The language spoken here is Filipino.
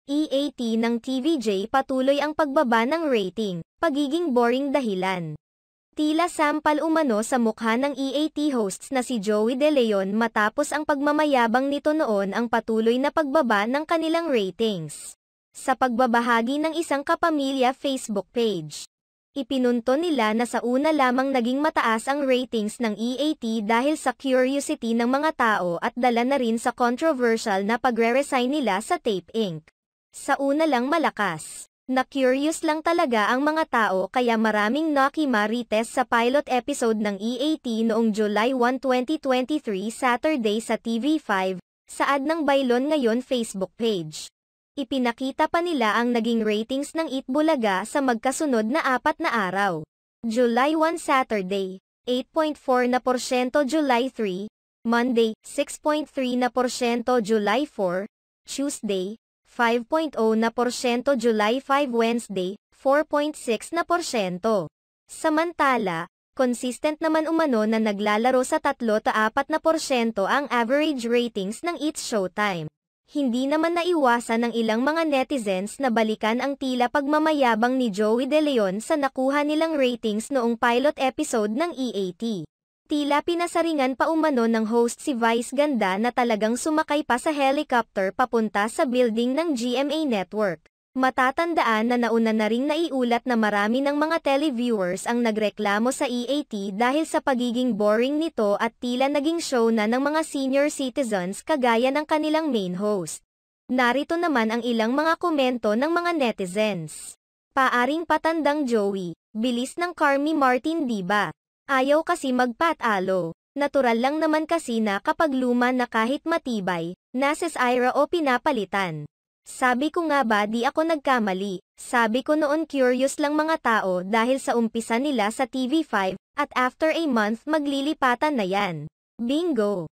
EAT ng TVJ patuloy ang pagbaba ng rating, pagiging boring dahilan. Tila sampal umano sa mukha ng EAT hosts na si Joey De Leon matapos ang pagmamayabang nito noon ang patuloy na pagbaba ng kanilang ratings. Sa pagbabahagi ng isang kapamilya Facebook page, ipinunto nila na sa una lamang naging mataas ang ratings ng EAT dahil sa curiosity ng mga tao at dala na rin sa controversial na pagre-resign nila sa Tape Inc. Sa una lang malakas. Na-curious lang talaga ang mga tao kaya maraming nakimarites sa pilot episode ng EAT noong July 1, 2023 Saturday sa TV5, saad ng Baylon Ngayon Facebook page. Ipinakita pa nila ang naging ratings ng Eat Bulaga sa magkasunod na 4 na araw. July 1 Saturday, 8.4% July 3, Monday, 6.3% July 4, Tuesday, 5.0% July 5 Wednesday, 4.6%. Samantala, consistent naman umano na naglalaro sa 3-4% ang average ratings ng It's Showtime. Hindi naman naiwasan ng ilang mga netizens na balikan ang tila pagmamayabang ni Joey De Leon sa nakuha nilang ratings noong pilot episode ng EAT. Tila pinasaringan pa umano ng host si Vice Ganda na talagang sumakay pa sa helicopter papunta sa building ng GMA Network. Matatandaan na nauna na ring naiulat na marami ng mga televiewers ang nagreklamo sa EAT dahil sa pagiging boring nito at tila naging show na ng mga senior citizens kagaya ng kanilang main host. Narito naman ang ilang mga komento ng mga netizens. Paaring patandang Joey, bilis ng Carmi Martin diba? Ayaw kasi magpatalo. Natural lang naman kasi na kapag luma na kahit matibay, nasisira o pinapalitan. Sabi ko nga ba di ako nagkamali. Sabi ko noon curious lang mga tao dahil sa umpisa nila sa TV5, at after a month maglilipatan na yan. Bingo!